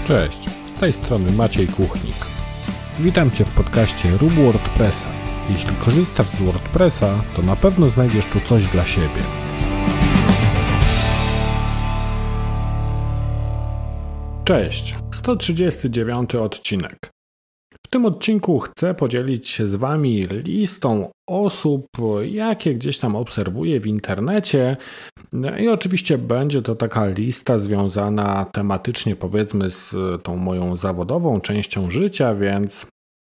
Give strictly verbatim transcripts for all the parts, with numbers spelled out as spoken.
Cześć, z tej strony Maciej Kuchnik. Witam Cię w podcaście Rób WordPressa. Jeśli korzystasz z WordPressa, to na pewno znajdziesz tu coś dla siebie. Cześć, sto trzydziesty dziewiąty odcinek. W tym odcinku chcę podzielić się z Wami listą osób, jakie gdzieś tam obserwuję w internecie i oczywiście będzie to taka lista związana tematycznie, powiedzmy, z tą moją zawodową częścią życia, więc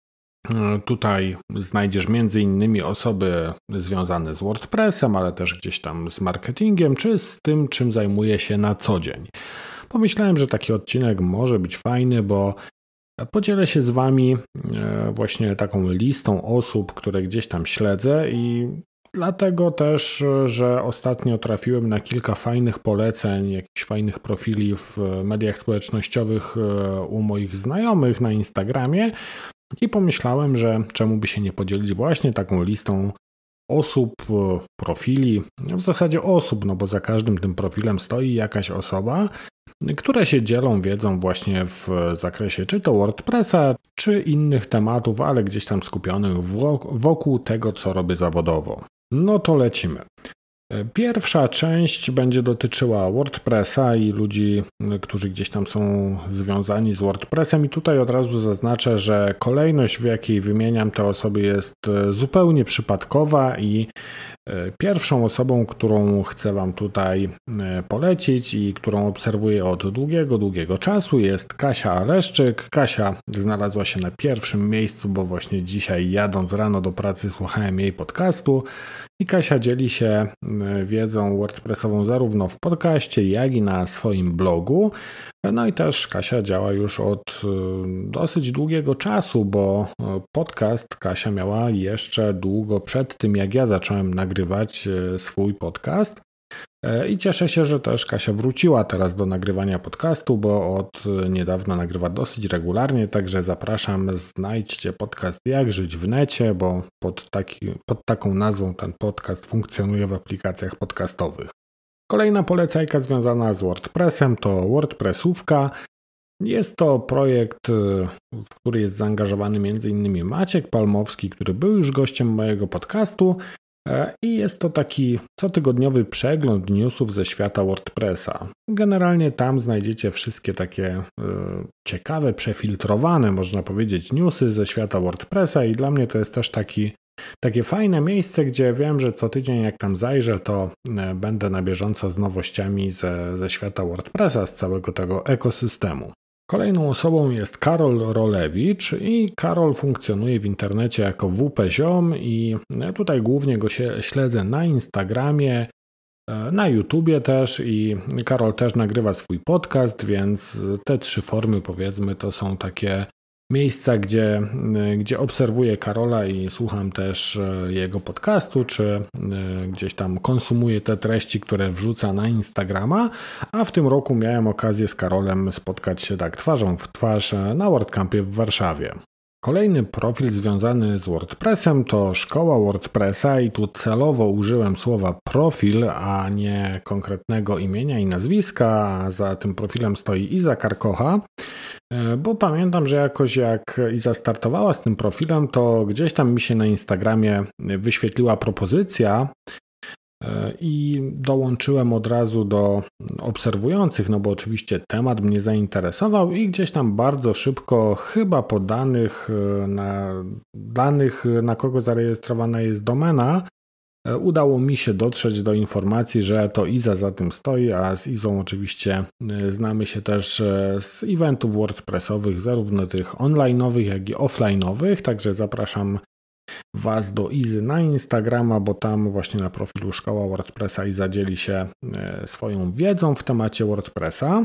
tutaj znajdziesz między innymi osoby związane z WordPressem, ale też gdzieś tam z marketingiem, czy z tym, czym zajmuję się na co dzień. Pomyślałem, że taki odcinek może być fajny, bo podzielę się z Wami właśnie taką listą osób, które gdzieś tam śledzę i dlatego też, że ostatnio trafiłem na kilka fajnych poleceń, jakichś fajnych profili w mediach społecznościowych u moich znajomych na Instagramie i pomyślałem, że czemu by się nie podzielić właśnie taką listą osób, profili, w zasadzie osób, no bo za każdym tym profilem stoi jakaś osoba, które się dzielą wiedzą właśnie w zakresie czy to WordPressa, czy innych tematów, ale gdzieś tam skupionych wokół tego, co robię zawodowo. No to lecimy. Pierwsza część będzie dotyczyła WordPressa i ludzi, którzy gdzieś tam są związani z WordPressem i tutaj od razu zaznaczę, że kolejność, w jakiej wymieniam te osoby, jest zupełnie przypadkowa i pierwszą osobą, którą chcę Wam tutaj polecić i którą obserwuję od długiego, długiego czasu, jest Kasia Aleszczyk. Kasia znalazła się na pierwszym miejscu, bo właśnie dzisiaj jadąc rano do pracy słuchałem jej podcastu i Kasia dzieli się wiedzą WordPressową zarówno w podcaście, jak i na swoim blogu. No i też Kasia działa już od dosyć długiego czasu, bo podcast Kasia miała jeszcze długo przed tym, jak ja zacząłem nagrywać swój podcast. I cieszę się, że też Kasia wróciła teraz do nagrywania podcastu, bo od niedawna nagrywa dosyć regularnie, także zapraszam, znajdźcie podcast Jak żyć w necie, bo pod, taki, pod taką nazwą ten podcast funkcjonuje w aplikacjach podcastowych. Kolejna polecajka związana z WordPressem to WordPressówka. Jest to projekt, w który jest zaangażowany między innymi Maciek Palmowski, który był już gościem mojego podcastu i jest to taki cotygodniowy przegląd newsów ze świata WordPressa. Generalnie tam znajdziecie wszystkie takie y, ciekawe, przefiltrowane, można powiedzieć, newsy ze świata WordPressa i dla mnie to jest też taki Takie fajne miejsce, gdzie wiem, że co tydzień jak tam zajrzę, to będę na bieżąco z nowościami ze, ze świata WordPressa, z całego tego ekosystemu. Kolejną osobą jest Karol Rolewicz i Karol funkcjonuje w internecie jako W P Ziom i tutaj głównie go się śledzę na Instagramie, na YouTubie też i Karol też nagrywa swój podcast, więc te trzy formy, powiedzmy, to są takie miejsca, gdzie, gdzie obserwuję Karola i słucham też jego podcastu, czy gdzieś tam konsumuję te treści, które wrzuca na Instagrama, a w tym roku miałem okazję z Karolem spotkać się tak twarzą w twarz na WordCampie w Warszawie. Kolejny profil związany z WordPressem to Szkoła WordPressa i tu celowo użyłem słowa profil, a nie konkretnego imienia i nazwiska, a za tym profilem stoi Iza Karkocha, bo pamiętam, że jakoś jak Iza startowała z tym profilem, to gdzieś tam mi się na Instagramie wyświetliła propozycja i dołączyłem od razu do obserwujących, no bo oczywiście temat mnie zainteresował i gdzieś tam bardzo szybko, chyba po danych, na, danych, na kogo zarejestrowana jest domena, udało mi się dotrzeć do informacji, że to Iza za tym stoi, a z Izą oczywiście znamy się też z eventów WordPressowych, zarówno tych online'owych, jak i offline'owych, także zapraszam Was do Izy na Instagrama, bo tam właśnie na profilu Szkoła WordPressa Iza dzieli się swoją wiedzą w temacie WordPressa.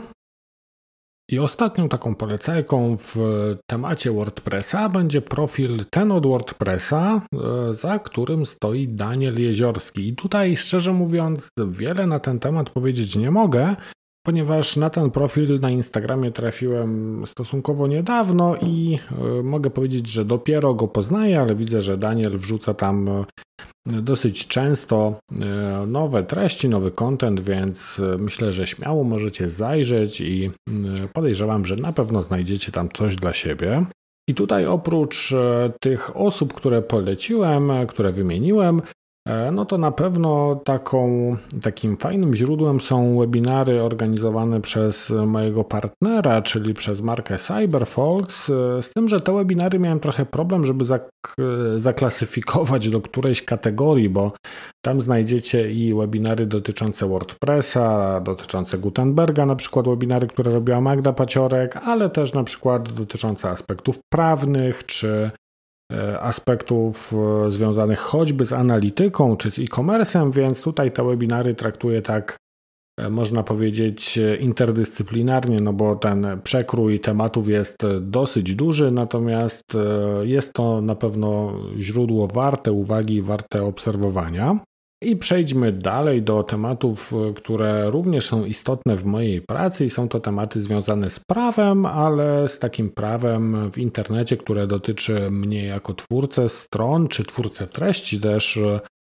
I ostatnią taką polecajką w temacie WordPressa będzie profil Ten od WordPressa, za którym stoi Daniel Jeziorski. I tutaj szczerze mówiąc wiele na ten temat powiedzieć nie mogę, ponieważ na ten profil na Instagramie trafiłem stosunkowo niedawno i mogę powiedzieć, że dopiero go poznaję, ale widzę, że Daniel wrzuca tam dosyć często nowe treści, nowy content, więc myślę, że śmiało możecie zajrzeć i podejrzewam, że na pewno znajdziecie tam coś dla siebie. I tutaj oprócz tych osób, które poleciłem, które wymieniłem, no to na pewno taką, takim fajnym źródłem są webinary organizowane przez mojego partnera, czyli przez markę CyberFolks, z tym, że te webinary miałem trochę problem, żeby zak- zaklasyfikować do którejś kategorii, bo tam znajdziecie i webinary dotyczące WordPressa, dotyczące Gutenberga, na przykład webinary, które robiła Magda Paciorek, ale też na przykład dotyczące aspektów prawnych, czy aspektów związanych choćby z analityką czy z e-commerce'em, więc tutaj te webinary traktuję tak, można powiedzieć, interdyscyplinarnie, no bo ten przekrój tematów jest dosyć duży, natomiast jest to na pewno źródło warte uwagi, warte obserwowania. I przejdźmy dalej do tematów, które również są istotne w mojej pracy i są to tematy związane z prawem, ale z takim prawem w internecie, które dotyczy mnie jako twórcę stron, czy twórcę treści też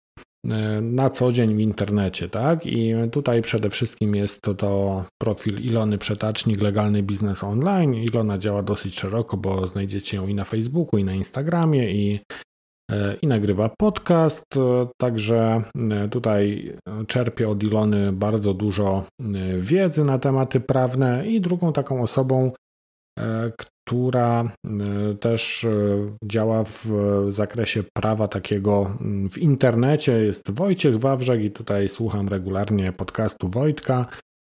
na co dzień w internecie, tak? I tutaj przede wszystkim jest to, to profil Ilony Przetacznik, Legalny Biznes Online. Ilona działa dosyć szeroko, bo znajdziecie ją i na Facebooku, i na Instagramie, i i nagrywa podcast, także tutaj czerpię od Ilony bardzo dużo wiedzy na tematy prawne i drugą taką osobą, która też działa w zakresie prawa takiego w internecie, jest Wojciech Wawrzak i tutaj słucham regularnie podcastu Wojtka,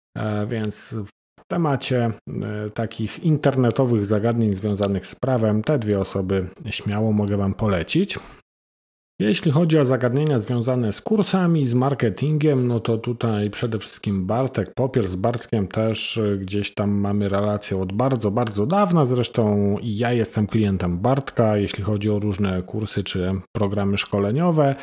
więc w temacie takich internetowych zagadnień związanych z prawem te dwie osoby śmiało mogę Wam polecić. Jeśli chodzi o zagadnienia związane z kursami, z marketingiem, no to tutaj przede wszystkim Bartek Popiel, z Bartkiem też gdzieś tam mamy relację od bardzo, bardzo dawna, zresztą i ja jestem klientem Bartka, jeśli chodzi o różne kursy czy programy szkoleniowe.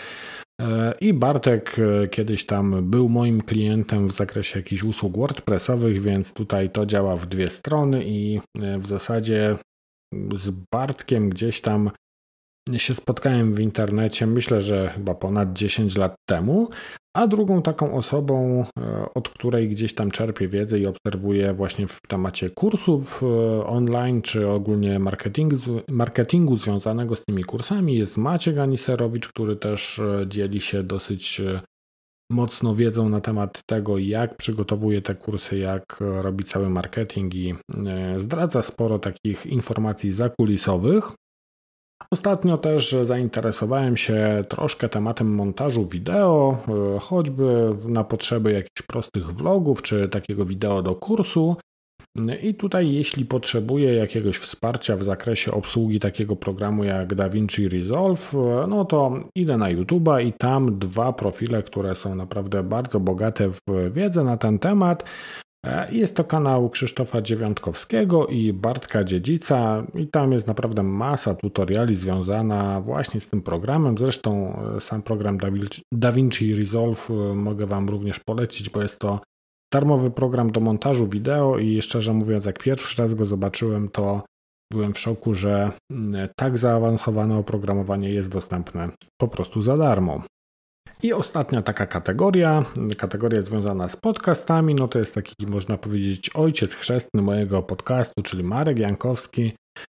I Bartek kiedyś tam był moim klientem w zakresie jakichś usług WordPressowych, więc tutaj to działa w dwie strony i w zasadzie z Bartkiem gdzieś tam się spotkałem w internecie, myślę, że chyba ponad dziesięć lat temu, a drugą taką osobą, od której gdzieś tam czerpię wiedzę i obserwuję właśnie w temacie kursów online, czy ogólnie marketingu, marketingu związanego z tymi kursami, jest Maciek Aniserowicz, który też dzieli się dosyć mocno wiedzą na temat tego, jak przygotowuje te kursy, jak robi cały marketing i zdradza sporo takich informacji zakulisowych. Ostatnio też zainteresowałem się troszkę tematem montażu wideo, choćby na potrzeby jakichś prostych vlogów czy takiego wideo do kursu. I tutaj jeśli potrzebuję jakiegoś wsparcia w zakresie obsługi takiego programu jak DaVinci Resolve, no to idę na YouTube'a i tam dwa profile, które są naprawdę bardzo bogate w wiedzę na ten temat. Jest to kanał Krzysztofa Dziewiątkowskiego i Bartka Dziedzica i tam jest naprawdę masa tutoriali związana właśnie z tym programem. Zresztą sam program DaVinci Resolve mogę Wam również polecić, bo jest to darmowy program do montażu wideo i szczerze mówiąc, jak pierwszy raz go zobaczyłem, to byłem w szoku, że tak zaawansowane oprogramowanie jest dostępne po prostu za darmo. I ostatnia taka kategoria, kategoria związana z podcastami, no to jest taki, można powiedzieć, ojciec chrzestny mojego podcastu, czyli Marek Jankowski,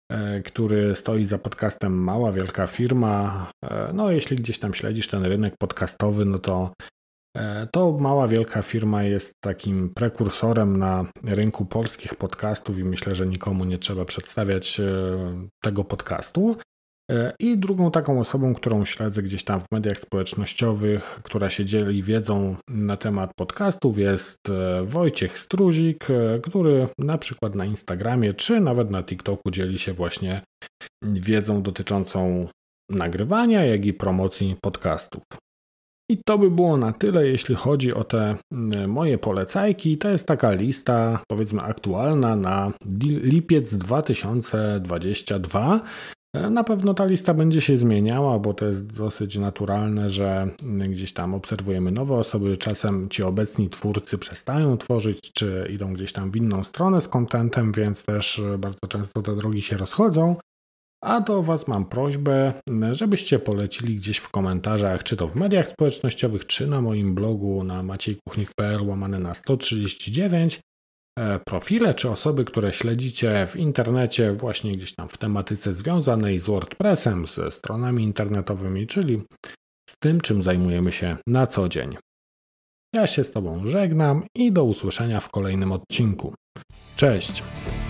który stoi za podcastem Mała Wielka Firma. No jeśli gdzieś tam śledzisz ten rynek podcastowy, no to to Mała Wielka Firma jest takim prekursorem na rynku polskich podcastów i myślę, że nikomu nie trzeba przedstawiać tego podcastu. I drugą taką osobą, którą śledzę gdzieś tam w mediach społecznościowych, która się dzieli wiedzą na temat podcastów, jest Wojciech Struzik, który na przykład na Instagramie czy nawet na TikToku dzieli się właśnie wiedzą dotyczącą nagrywania, jak i promocji podcastów. I to by było na tyle, jeśli chodzi o te moje polecajki. To jest taka lista, powiedzmy, aktualna na lipiec dwa tysiące dwudziesty drugi. Na pewno ta lista będzie się zmieniała, bo to jest dosyć naturalne, że gdzieś tam obserwujemy nowe osoby, czasem ci obecni twórcy przestają tworzyć, czy idą gdzieś tam w inną stronę z contentem, więc też bardzo często te drogi się rozchodzą. A do Was mam prośbę, żebyście polecili gdzieś w komentarzach, czy to w mediach społecznościowych, czy na moim blogu na maciejkuchnik.pl łamane na sto trzydzieści dziewięć profile, czy osoby, które śledzicie w internecie właśnie gdzieś tam w tematyce związanej z WordPressem, ze stronami internetowymi, czyli z tym, czym zajmujemy się na co dzień. Ja się z Tobą żegnam i do usłyszenia w kolejnym odcinku. Cześć!